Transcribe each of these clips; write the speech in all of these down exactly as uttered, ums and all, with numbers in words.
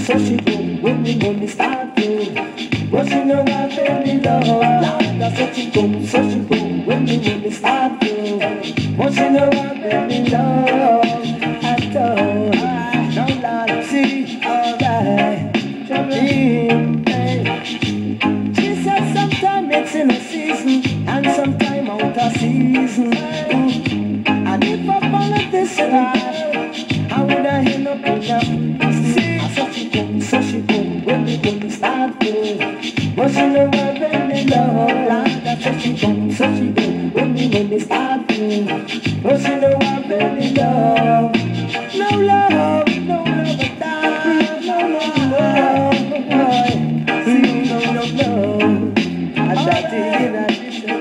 so she go when we when we start to. But she know I baby love, like so she go, so she go when we when we start to. But she know I baby love, I told her, no lie, see, alright, hey. She said sometime it's in a season and sometime out of season. And if I follow this life, I would have end up in a see. So she go, so she go when we when we start to. But she know I really love like that. So she go, so she go when we when we start to. But she know I really love. No love, no love at all. No love, see, no no love. I got it in a different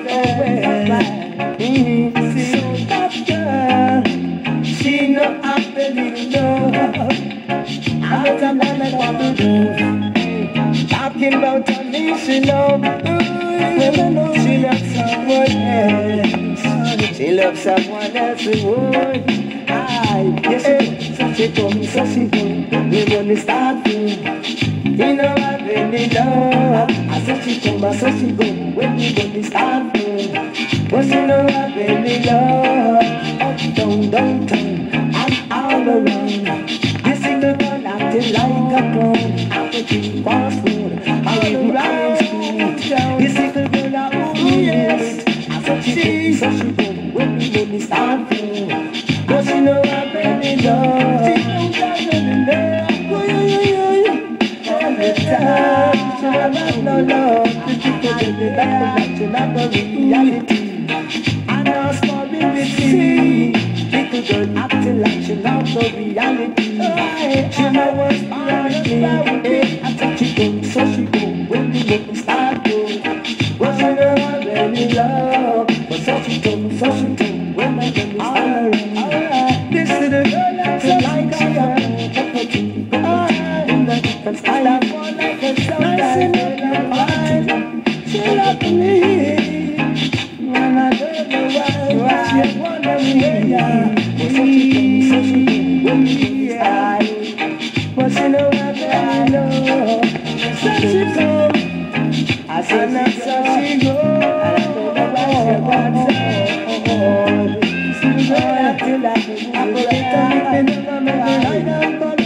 way. So that girl, she know I really love. I'm the man that want to do. Talking about her needs, she love. Ooh, she loves someone else. She loves someone else's word. Aye, yes, so she told me, so she go. We gonna start to. You know I really love. I said she come, I said she go. When we gonna start to. But you know I really love. Up, down, downtown, and all around. This single girl acting like a clown. I'm a cheap fast food. I will ride street. This single girl I own it. I said she so she go when we when we start to. But she know I really love. She knows I really love. Oh yeah yeah yeah. All the time. She have no love. The people in the back, she not the reality. I know story with me. Little girl acting like she not the reality. She know what's behind me. I said she go, so she go when we when we start to. But she know I really love. But so she go, so she go when we when we start to. This is the girl acting like I am. In the different style, I fall like a something. She love me. When I don't know why, she wanna me. But so she go, so she go when we start to. But she know I really love. So she go, I said now so she go. And I don't know why she wants to. She go acting like a I put it on me, never make me lie down for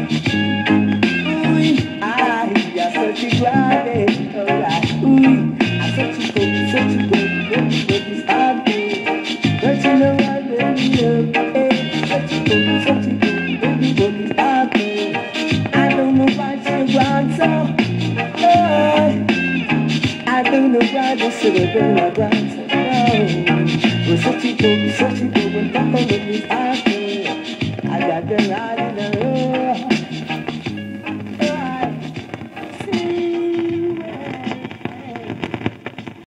ooh, I said she grab it, alright. Ooh, I said she go, so she go, when we baby start to. But you know I really love, eh. Said she go, so she go, when we baby start to. I don't know why she wants so. Oh, I don't know why this little girl I want so. Oh, so she go, so she go, when we when we start to. I got them right in the road.